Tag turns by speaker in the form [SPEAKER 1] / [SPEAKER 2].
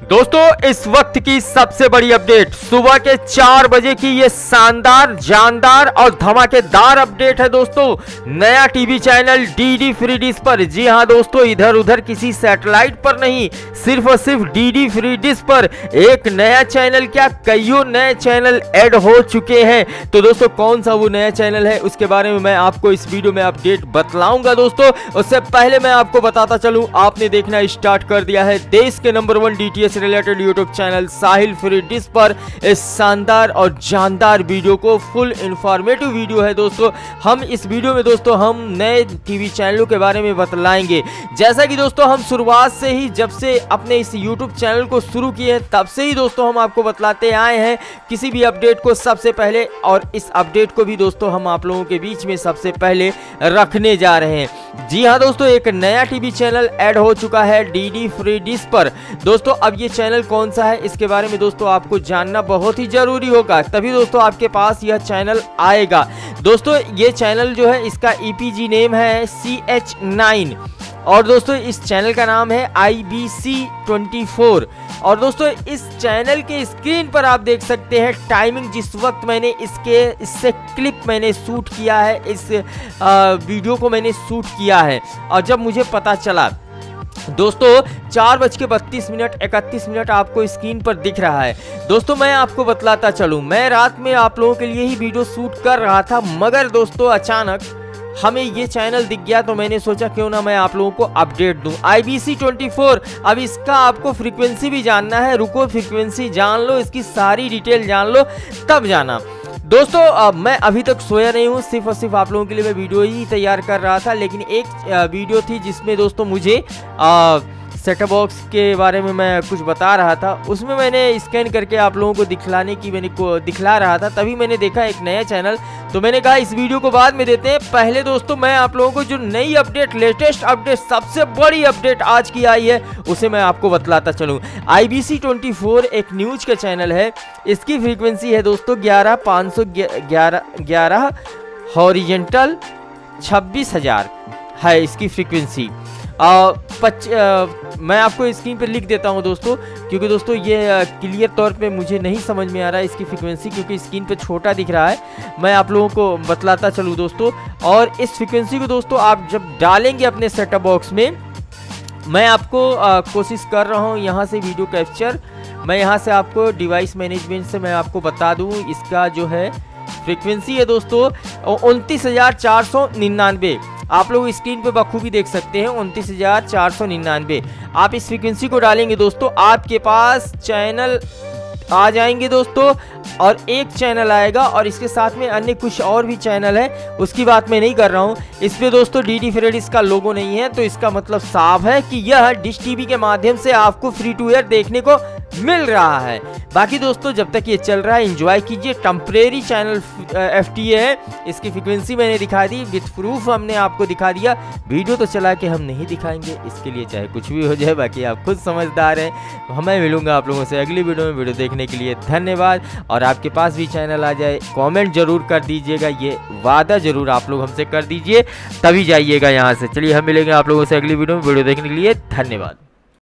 [SPEAKER 1] दोस्तों इस वक्त की सबसे बड़ी अपडेट सुबह के 4 बजे की ये शानदार जानदार और धमाकेदार अपडेट है दोस्तों। नया TV channel DD free dish पर। जी हां दोस्तों, इधर उधर किसी सैटेलाइट पर नहीं, सिर्फ और सिर्फ डीडी फ्री डिश पर एक नया चैनल, क्या कईयों नए चैनल ऐड हो चुके हैं। तो दोस्तों कौन सा वो नया चैनल है उसके बारे में मैं आपको इस वीडियो में अपडेट बतलाऊंगा दोस्तों। उससे पहले मैं आपको बताता चलूं, आपने देखना स्टार्ट कर दिया है देश के number 1 DTH related YouTube channel Sahil free dish पर इस शानदार और जानदार वीडियो को। फुल इंफॉर्मेटिव वीडियो है दोस्तों। हम इस वीडियो में दोस्तों हम नए टीवी चैनलों के बारे में बतलाएंगे। जैसा कि दोस्तों हम शुरुआत से ही जब से अपने इस यूट्यूब चैनल को शुरू किए हैं तब से ही दोस्तों हम आपको बतलाते आए हैं किसी भी अपडेट को सबसे पहले, और इस अपडेट को भी दोस्तों हम आप लोगों के बीच में सबसे पहले रखने जा रहे हैं। जी हाँ दोस्तों, एक नया टीवी चैनल ऐड हो चुका है डीडी फ्री डिश पर। दोस्तों अब ये चैनल कौन सा है इसके बारे में दोस्तों आपको जानना बहुत ही जरूरी होगा, तभी दोस्तों आपके पास यह चैनल आएगा। दोस्तों ये चैनल जो है इसका ईपीजी नेम है CH9 और दोस्तों इस चैनल का नाम है IBC24। और दोस्तों इस चैनल के स्क्रीन पर आप देख सकते हैं टाइमिंग, जिस वक्त मैंने इससे क्लिप मैंने शूट किया है, इस वीडियो को मैंने शूट किया है। और जब मुझे पता चला दोस्तों 4:32:31 आपको स्क्रीन पर दिख रहा है। दोस्तों मैं आपको बतलाता चलूं, मैं रात में आप लोगों के लिए ही वीडियो शूट कर रहा था, मगर दोस्तों अचानक हमें ये चैनल दिख गया तो मैंने सोचा क्यों ना मैं आप लोगों को अपडेट दूं। IBC24। अब इसका आपको फ्रीक्वेंसी भी जानना है, रुको फ्रीक्वेंसी जान लो, इसकी सारी डिटेल जान लो तब जाना। दोस्तों मैं अभी तक सोया नहीं हूँ, सिर्फ और सिर्फ आप लोगों के लिए मैं वीडियो ही तैयार कर रहा था। लेकिन एक वीडियो थी जिसमें दोस्तों मुझे सेटअप बॉक्स के बारे में मैं कुछ बता रहा था, उसमें मैंने स्कैन करके आप लोगों को दिखला रहा था, तभी मैंने देखा एक नया चैनल। तो मैंने कहा इस वीडियो को बाद में देते हैं, पहले दोस्तों मैं आप लोगों को जो नई अपडेट, लेटेस्ट अपडेट, सबसे बड़ी अपडेट आज की आई है उसे मैं आपको बतलाता चलूँ। IBC24 एक न्यूज का चैनल है, इसकी फ्रीक्वेंसी है दोस्तों 11 हॉरिजेंटल 26,000 है इसकी फ्रीक्वेंसी। मैं आपको स्क्रीन पर लिख देता हूं दोस्तों, क्योंकि दोस्तों ये क्लियर तौर पे मुझे नहीं समझ में आ रहा है इसकी फ्रीक्वेंसी, क्योंकि स्क्रीन पे छोटा दिख रहा है। मैं आप लोगों को बतलाता चलूं दोस्तों। और इस फ्रीक्वेंसी को दोस्तों आप जब डालेंगे अपने सेटअप बॉक्स में, मैं आपको कोशिश कर रहा हूं यहाँ से वीडियो कैप्चर, मैं यहाँ से आपको डिवाइस मैनेजमेंट से मैं आपको बता दूँ इसका जो है फ्रीक्वेंसी है दोस्तों 29,499। आप लोग स्क्रीन पे बखूबी देख सकते हैं 29,499। आप इस फ्रीक्वेंसी को डालेंगे दोस्तों, आपके पास चैनल आ जाएंगे दोस्तों, और एक चैनल आएगा और इसके साथ में अन्य कुछ और भी चैनल है, उसकी बात मैं नहीं कर रहा हूँ। इस पे दोस्तों डीडी फ्री डिश का लोगो नहीं है, तो इसका मतलब साफ है कि यह डिश टीवी के माध्यम से आपको फ्री टू एयर देखने को मिल रहा है। बाकी दोस्तों जब तक ये चल रहा है एंजॉय कीजिए। टेम्परेरी चैनल FTA है, इसकी फ्रीक्वेंसी मैंने दिखा दी, विथ प्रूफ हमने आपको दिखा दिया। वीडियो तो चला के हम नहीं दिखाएंगे, इसके लिए चाहे कुछ भी हो जाए, बाकी आप खुद समझदार हैं। मैं मिलूंगा आप लोगों से अगली वीडियो में। वीडियो देखने के लिए धन्यवाद। और आपके पास भी चैनल आ जाए कमेंट जरूर कर दीजिएगा, ये वादा जरूर आप लोग हमसे कर दीजिए, तभी जाइएगा यहाँ से। चलिए हम मिलेंगे आप लोगों से अगली वीडियो में। वीडियो देखने के लिए धन्यवाद।